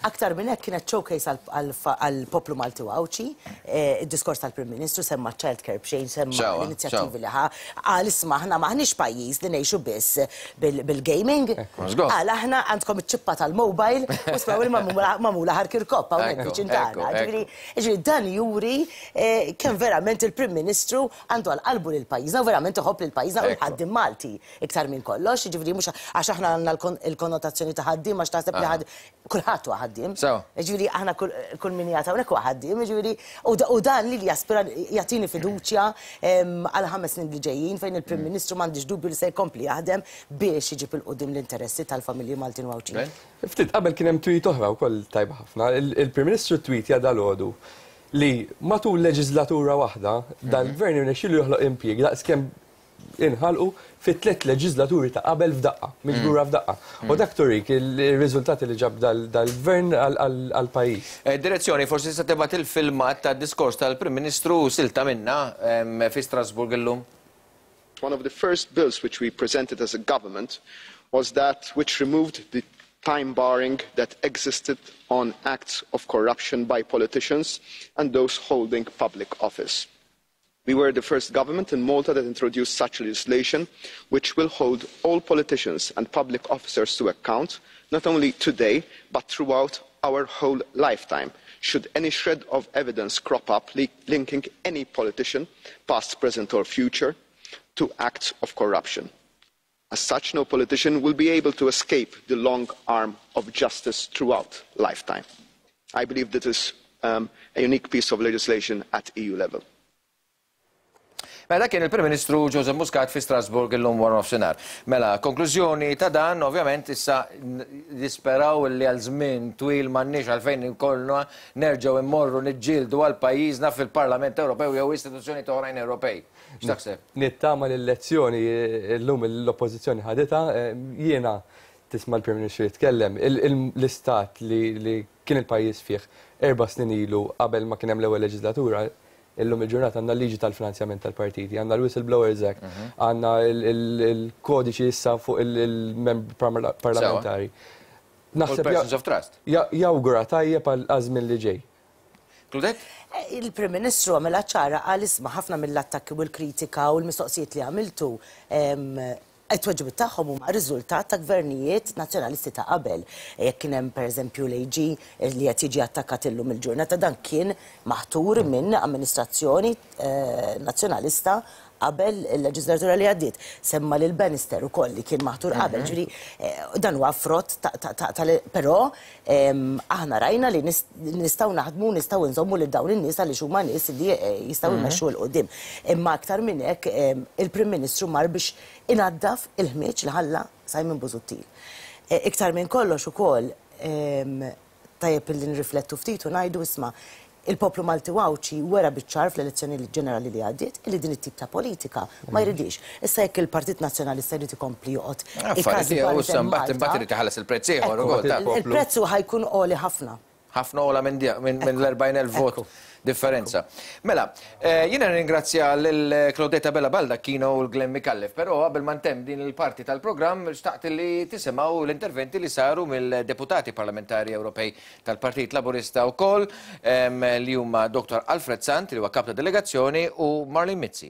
aktar minn hekk kienet showcase għall-poplu Malti Wawċi, id-diskors tal-Prim Ministru semma child care b'xejn, semma l-inizjattivi li ħa. Għal isma' aħna maħniex pajjiż li ngħixu biss bil-gaming. Għal aħna għandkom iċ-ċippa tal-mobile u spraw li magħmula ħarkir koppa hawnhekk viċintana. Ġifieri dan juri kemm verament il-Prim Ministru għandu għal-qalbu lill-pajjiżna u verament iħobb lill-pajjiżna u ħaddim Malti iktar minn kollox, ġifieri mhux għax aħna għandna l-konnotazzjoni ta' ħaddiem għax taħseb li ħadd kulħadd huwa ħaddiem. Ġifieri aħna kull min jagħta hawnhekk huwa ħaddiem, ġifieri u dan li jaspira jagħtini fiduċja għal ħames snin li ġejjin fejn il-Prim Ministru m'għandix dubju li se jkompli jaħdem biex jiġib il-qudiem l-interessi tal-familji Maltin Wawċin. Ftit qabel kien hemm tweet oħra wkoll tajba ħafna. Il-Prim Ministru tweetja dalgħodu li matul leġislatura waħda dal-Gvern irnexxielu joħloq impjieg daqskemm inħalqu fit tliet leġislaturi ta' qabel f'daqqa, miġbura f'daqqa. U dak turik il-riżultati li ġab dal-Gvern għall-pajjiż. Direzzjoni, forsi se tibgħat il-filmat ta' diskors tal-Prim Ministru silta minna fi Strasburg illum. One of the first bills which we presented as a government was that which removed the time barring that existed on acts of corruption by politicians and those holding public office. We were the first government in Malta that introduced such legislation, which will hold all politicians and public officers to account, not only today, but throughout our whole lifetime, should any shred of evidence crop up linking any politician, past, present or future, to acts of corruption. As such, no politician will be able to escape the long arm of justice throughout lifetime. I believe that is um, a unique piece of legislation at E U level. Mela kien il-Prim Ministru Joseph Muscat fi Strasburg illum wara nofsinhar. Mela, konklużjoni ta' dan, ovvjament issa disperaw li għal żmien twil m'għandniex għalfejn ikollna nerġgħu immorru niġġieldu għal pajjiżna fil-Parlament Ewropew jew istituzzjoni oħrajn Ewropej. X'taħseb? Nittama l-elezzjoni llum l-oppożizzjoni ħaditha, jiena tisma' l-Prim Ministru jitkellem l-istat li kien il-pajjiż fih erba' snin ilu qabel ma kien hemm l-ewwel leġislatura. Illum il-ġurnata għandna l-liġi tal-finanzjament tal-partiti, għandna l-Whistleblowers Act, għandna il-kodiċi issa fuq il-membri parlamentari. Persons of Trust. Jawgura tajjeb għal-azmin li ġej. Kludek? Il-Prim Ministru għamela ċara għal isma ħafna mill-attakki u l-kritika u l-mistoqsijiet li għamiltu it-tweġibit tagħhom huma riżultat ta' gvernijiet nazzjonalisti ta' qabel. Jekk kien hemm pereżempju l-A G li qed jiġi attakkat illum il-ġurnata dan kien maħtur minn amministrazzjoni nazzjonalista qabel il-leġislatura li għaddiet. Semma lil Bannister ukoll li kien maħtur qabel, ġifieri dan huwa frott però aħna rajna li nistgħu naħdmu nistgħu nżommu lil dawn in-nies għaliex huma nies li jistgħu jmexxu l qudiem. Imma aktar minn hekk il-Prim Ministru mar biex inaddaf il-ħmieġ li ħalla Simon Busuttil. Iktar minn kollox ukoll tajjeb li nirriflettu ftit u ngħidu isma' il-poplu Malti Wawċi wera biċ-ċar fl-elezzjoni ġenerali li għaddiet illi din it-tip ta' politika ma jridix. Issa jekk il-Partit Nazzjonalista jrid ikompli joqgħod. Il-prezz ieħor ukoll. Il-prezz ħajkun qoli ħafna. Ħafna ola minn l-erbajn elf vot differenza. Mela, jiena ringrazzja l-Claudetta Bella Baldacchino u l-Glenn Mikallef, però qabel ma ntemm din il-parti tal-programm xtaqt li tisimgħu l-interventi li saru mill-deputati parlamentari Ewropej tal-Partit Laburista wkoll li huma Doktor Alfred Sant li huwa kap ta' delegazzjoni u Marlene Mizzi.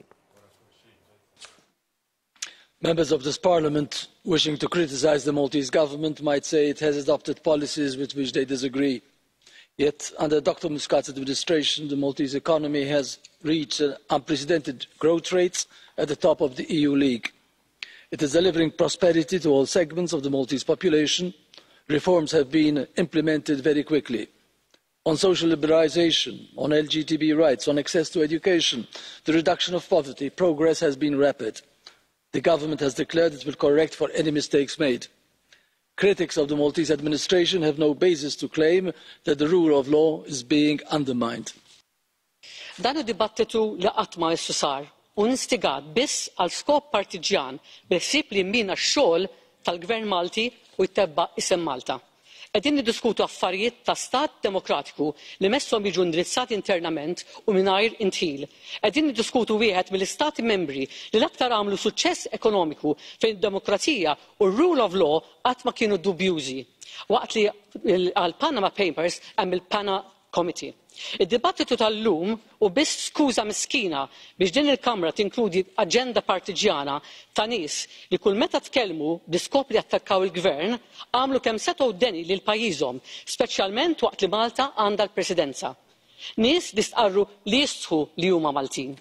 Members of this Parliament wishing to criticize the Maltese government might say it has adopted policies with which they disagree. Yet, under Doctor Muscat's administration, the Maltese economy has reached unprecedented growth rates at the top of the E U league. It is delivering prosperity to all segments of the Maltese population. Reforms have been implemented very quickly. On social liberalisation, on L G B T rights, on access to education, the reduction of poverty, progress has been rapid. The government has declared it will correct for any mistakes made. Critics of the Maltese administration have no basis to claim that the rule of law is being undermined. Dan id-dibattitu li qatt ma jessu sar u instigat biss għal skop partiġjan biħsieb li mmina x-xogħol tal-Gvern Malti u jtebba' isem Malta. Qegħdin niddiskutu affarijiet ta' stat demokratiku li messhom jiġu indirizzati internament u mingħajr intħil. Qegħdin niddiskutu wieħed mill-istati membri li l-aktar għamlu suċċess ekonomiku fejn id-demokrazija u r-rule of law qatt ma kienu dubjużi. Waqt li għal Panama Papers hemm il-Pana Committee. Id-dibattitu tal-lum u biss skuża miskina biex din il-Kamra tinkludi aġenda partiġjana ta' nies li kull meta tkellmu bl-iskop li attakkaw il-Gvern għamlu kemm setgħu deni lil pajjiżhom, speċjalment waqt li Malta għandha l-Presidenza. Nies li stqarru li jistħu li huma Maltin.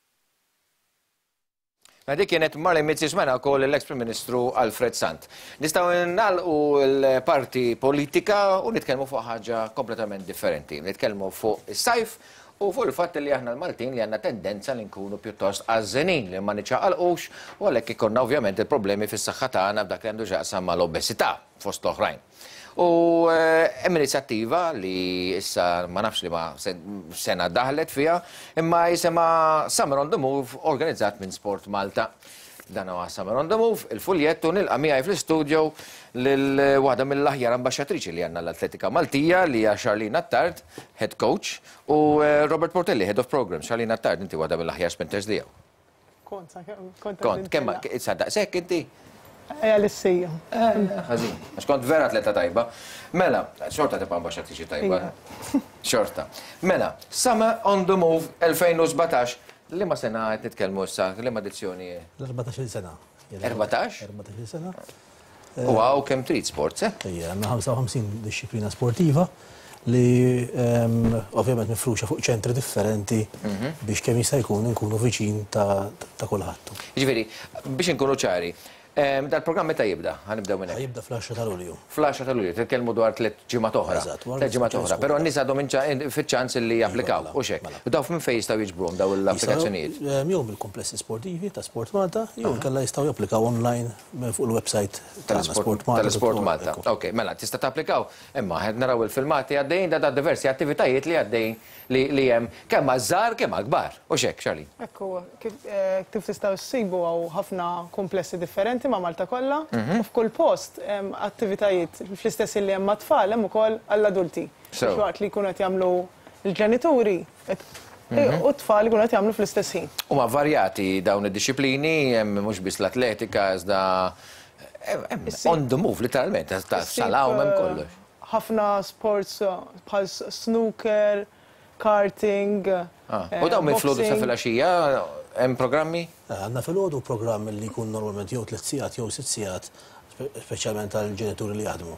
Dik kienet Marlene Mizzi smena wkoll l-ex-Prim Ministru Alfred Sant. Nistgħu nagħlqu l-parti politika u nitkellmu fuq ħaġa kompletament differenti. Nitkellmu fuq is-sajf u fuq il-fatt li aħna l-Maltin li għandna tendenza li nkunu pjuttost għażenin li ma niċċaqalqux u għalhekk ikollna ovvjament il-problemi fis-saħħa tagħna b'dak li għandu x'jaqsam mal-obesità fost l-oħrajn. U hemm inizjattiva li issa ma nafx li ma sena daħlet fiha imma jisimha Summer on the Move organizzat minn Sport Malta. Dan huwa Summer on the Move, il-fuljet u nilqa' miegħi fl-istudio lil waħda mill-aħjar ambaxxatriċi li għandna l-Atletika Maltija li hija Charlene Attard, head coach, u Robert Portelli, head of program. Charlene Attard, inti waħda mill-aħjar sprinters tiegħu. Kont, kont. Kont, kemm daqshekk inti? Eja l-issija. Ħażin, għax kont vera atleta tajba. Mela, xorta tibqa' ambaxxatriċi tajba. Xorta. Mela, Summer on the Move elfejn u sbatax. Liema sena qed nitkellmu issa, liema edizzjoni? l-erbatax-il sena. erbatax? erbatax-il sena. Wow, kemm trid sports, eh? Ejja, għandna ħamsa u ħamsin disċiplina sportiva li ovvjament mifruxa fuq ċentri differenti biex kemm jista' jkun inkunu viċin ta' kulħadd. Jiġifieri, biex inkunu ċari, dal-programm meta jibda? Ħanibdew minn hekk. Jibda fl-għaxra ta' Lulju. fl-għaxra ta' Lulju, titkellmu dwar tliet ġimgħat oħra. Tliet ġimgħat oħra, però n-nies għadhom fiċ-ċans li japplikaw u xek. U daw minn fejn jistgħu jiġbruhom daw l-applikazzjonijiet? Jew mill-komplessi sportivi ta' Sport Malta, jew inkella jistgħu japplikaw online fuq il-website tal-Sport Malta. Tal-Sport Malta. Ok, mela tista' tapplikaw, imma qed naraw il-filmati għaddejjin da diversi attivitajiet li għaddejjin li hemm kemm żgħar kemm kbar. U xek, Charlie. Ekku, kif tistgħu ssibu hawn ħafna komplessi differenti ma' Malta kollha. U f'kull post hemm attivitajiet fl-istess li hemm mat-tfal hemm ukoll għall-adulti. Waqt li jkunu qed jagħmlu l-ġenituri u t-tfal jkunu qed jagħmlu fl-istess ħin. Huma varjati dawn id-disciplini, hemm mhux biss l-atletika iżda on the move literalment, salaw hemm kollox. Ħafna sports bħal snooker, karting. U dawn mill-flodu sa filgħaxija hemm programmi? Għandna filgħodu programmi li jkun normalment jew tliet sigħat jew sitt sigħat, speċjalment għall-ġenituri li jaħdmu.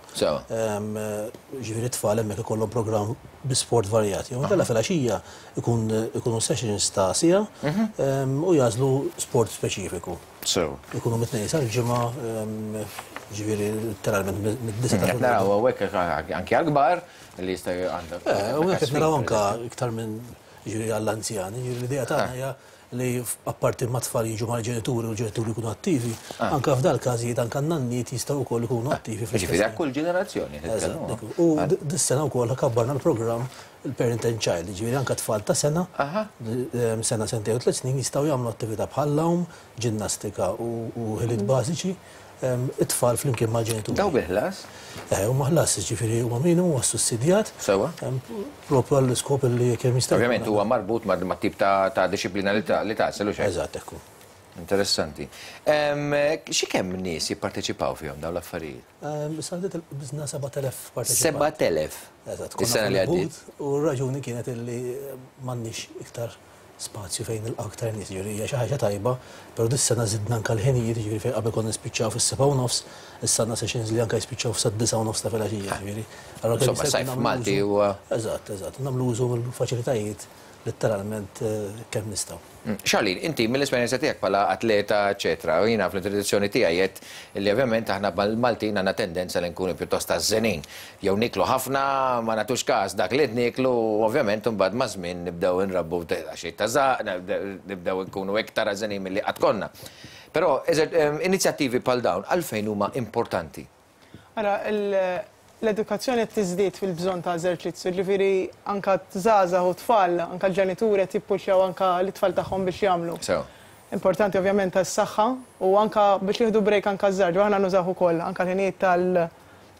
Ġifieri t-tfal hemmhekk ikollhom programm bi sport varjati. U dalla filgħaxija ikunu sessions ta' sija u jażlu sport speċifiku. Ikunu mit-tnejn sal-ġimgħa, ġifieri literalment mid-disa ta' naraw hawnhekk anke għall-kbar li jista' għandek. U hekk naraw anke iktar minn ġifieri għall-anzjani, ġifieri l-idea tagħna hija li apparti ma tfal jiġu mal ġenituri u l-ġenituri jkunu attivi, anke f'dal każijiet anke n-nanniet jistgħu wkoll ikunu attivi. Ġifieri għal kull ġenerazzjoni. U dis-sena wkoll kabbarna l-programm il-Parent and Child, ġifieri anke tfal ta' sena, sena sentejn u tliet snin jistgħu jagħmlu attività bħal-lawm, ġinnastika u ħiliet bażiċi, it-tfal flimkien ma' ġenituri. Daw biħlas? Eh, u maħlas, ġifieri huma minimu huwa sussidjat. Sewa? Propju għall-iskop li kemm jista' jkun. Ovvjament huwa marbut ma' tip ta' disciplina li tagħsel u xejn. Eżatt ekku. Interessanti. Xi kemm nies jipparteċipaw fihom dawn l-affarijiet? Sardet il-biżna seba' telef parteċipat. Seba' telef? Eżatt. Is-sena li għaddiet. U r-raġuni kienet illi m'għandniex iktar spazju fejn il-aktar nies, ġifieri hija xi ħaġa tajba, però dis-sena żidna anke l-ħinijiet, ġifieri fejn qabel konna nispiċċaw fis-seba' u nofs, issa għandna sessions li anke jispiċċaw f'sad-disa u nofs ta' filgħaxija, ġifieri. Insomma, sajf Malti huwa. Eżatt, eżatt, nagħmlu użu mill-faċilitajiet letteralment kemm nistgħu. Charlene, inti mill-esperjenza tiegħek bħala atleta, eċetera, u jiena fl-introduzzjoni tiegħi qed li ovvjament aħna mal-Maltin għandna tendenza li nkunu pjuttost taż-żenin. Jew niklu ħafna ma nagħtux każ dak li qed niklu, ovvjament imbagħad ma' żmien nibdew inrabbu xi ta' żaq, nibdew nkunu iktar żenin milli qatt konna. Però inizjattivi bħal dawn għalfejn huma importanti? Ara, l-edukazzjoni qed tiżdied fil-bżonn ta' eżerċizzju, ġifieri anke żgħażagħ u tfal, anke l-ġenituri qed jippushaw anke l-itfal tagħhom biex jagħmlu. Importanti ovvjament tas-saħħa u anke biex jieħdu break anke żgħar, aħna nużaw ukoll anke l-ħinijiet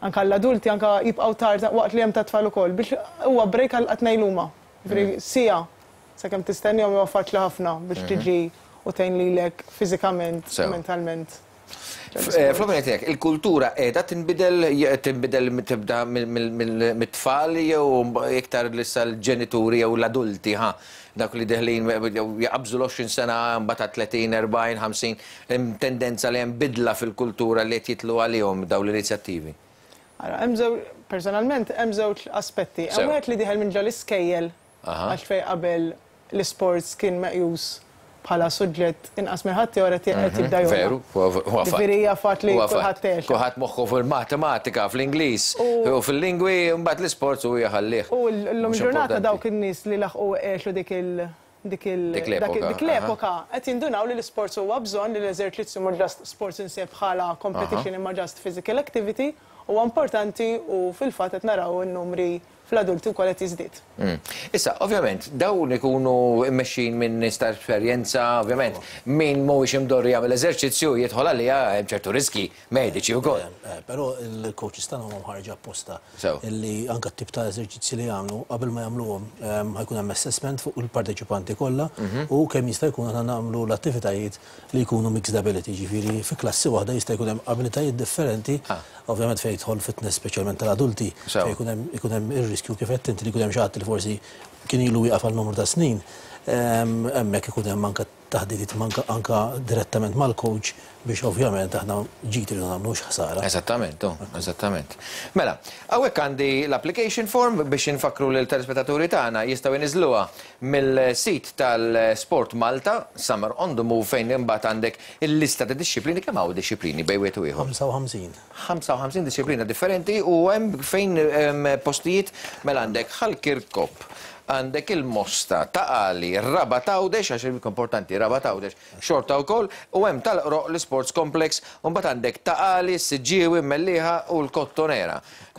anka l-adulti, anka jibqaw tard waqt li hemm ta' tfal ukoll biex huwa break għal qatt ngħidluma. Sija, sakemm tistennihom huwa faċli ħafna biex tiġi u tgħin lilek fiżikament, mentalment. Fl-opinjoni tiegħek, il-kultura qiegħda tinbidel tinbidel tibda mit-tfal jew iktar lissa l-ġenituri jew l-adulti ħa dak li deħlin jaqbżu l-għoxrin sena mbagħad tletin, erbgħin, ħamsin hemm tendenza li hemm bidla fil-kultura li qed jitlu għalihom dawn l-inizjattivi. Personalment hemm żewġ aspetti. Hemm wieħed li dieħel minn ġol iskejjel għax fejn qabel l-isports kien meqjus bħala suġġett inqas minn ħadd teoreti qed jibda jogħla. Veru, huwa fatt. Ġifieri hija fatt li kulħadd teħx. Kulħadd moħħu fil-matematika, fl-Ingliż, u fil-lingwi mbagħad l-isports u jaħallih. U llum il-ġurnata dawk in-nies li laħqu għexu dik il- dik l-epoka qed jindunaw li l-isports huwa bżonn li l-eżerċizzju mhux just sports insejb bħala competition imma just physical activity huwa importanti u fil-fatt qed naraw in-numri fl-adulti wkoll qed jiżdied. Issa, ovvjament, dawn ikunu mmexxin minn nies ta' esperjenza, ovvjament, min mhuwiex imdorri jagħmel eżerċizzju jidħol għaliha hemm ċertu riski mediċi wkoll. Però il-coaches tagħna huma mħarġa apposta illi anke t-tip ta' eżerċizzji li jagħmlu qabel ma jagħmluhom ħajkun hemm assessment fuq il-parteċipanti kollha u kemm jista' jkun aħna nagħmlu l-attivitajiet li jkunu mixed ability, ġifieri fi klassi waħda jista' jkun hemm abilitajiet differenti, ovvjament fejn jidħol fitness speċjalment tal-adulti, fejn jkun hemm ir-riskju kif qed inti li jkun hemm xi ħadd li forsi kien ilu wieqaf għal numru ta' snin, hemmhekk ikun hemm anke taħdidiet anke direttament mal-coach biex ovvjament aħna ġiti li nagħmlux ħsara. Eżattament, eżattament. Mela, hawnhekk għandi l-application form biex infakru lil telespettaturi tagħna jistgħu jinniżluha mill-sit tal-Sport Malta, Summer on the Move, fejn imbagħad għandek il-lista ta' disċiplini kemm hawn disċiplini bejn wieħed u ieħor. ħamsa u ħamsin. ħamsa u ħamsin disċiplina differenti u hemm fejn postijiet mela għandek ħal-Kirkop, għandek il-Mosta, Taqali, Raba Tawdex, għax il-importanti Raba Tawdex, Xorta wkoll, u hemm tal-Qroq l-Sports Complex, u mbagħad għandek Taqali, Siġġiewi, Melliħa u l-Kottonera.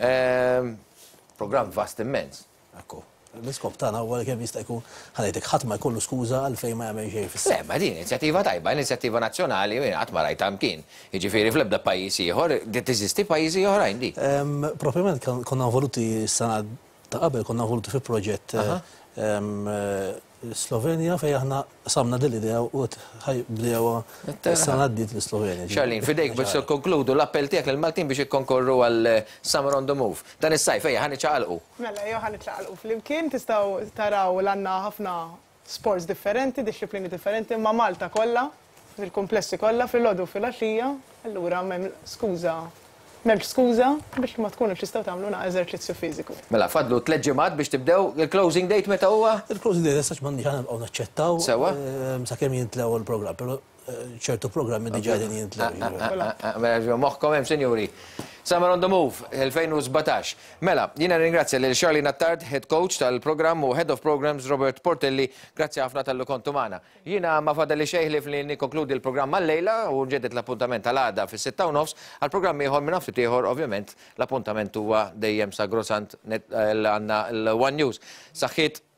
Programm vast immens. Ekku. L-iskop tagħna huwa kemm jista' jkun ħanejtek ħadd ma jkollu skuża għalfejn ma jagħmel xejn fis-sena. Le, ma din inizjattiva tajba, inizjattiva nazzjonali qatt ma rajtha mkien. Jiġifieri fl-ebda pajjiż ieħor, teżisti pajjiżi oħrajn di. Propjament konna voluti s-sena ta' qabel konna voluti fi proġett Slovenja fejn aħna samna din l-idea u bdew s-sena għaddiet l-Slovenja. Charlene, fidejk biex tikkonkludu l-appell tiegħek lill-Maltin biex ikkonkorru għal Summer on the Move. Dan is-sajf ejja ħaniċċaqalqu. Mela jew ħaniċċaqalqu flimkien tistgħu taraw l għandna ħafna sports differenti, disċiplini differenti, ma' Malta kollha, fil-komplessi kollha, fil-għodu fil-għaxija, allura m'hemm skuża M'hemmx skuża biex ma tkunux tistgħu tagħmlu naq eżerċizzju fiżiku. Mela fadlu tliet ġimgħat biex tibdew il-closing date meta huwa? Il-closing date issa m'għandix ħanibqgħu naċċettaw sakemm jintlew il-programm, però ċertu programmi diġà din jintlew. Mela moħħkom hemm sinjuri. Summer on the Move, elfejn u sbatax. Mela, jiena ringrazzja lil Charlene Attard, Head Coach tal-programm u Head of Programs Robert Portelli, grazzi ħafna tal-lu kontu magħna. Jiena ma fadali xejn li nikkonkludi l-programm mal-lejla u ġedet l-appuntament tal-għada fis-sitta u nofs għall-programm ieħor minn ftit ieħor, ovvjament l-appuntament huwa dejjem sa grosant għandna l-One News. Saħħit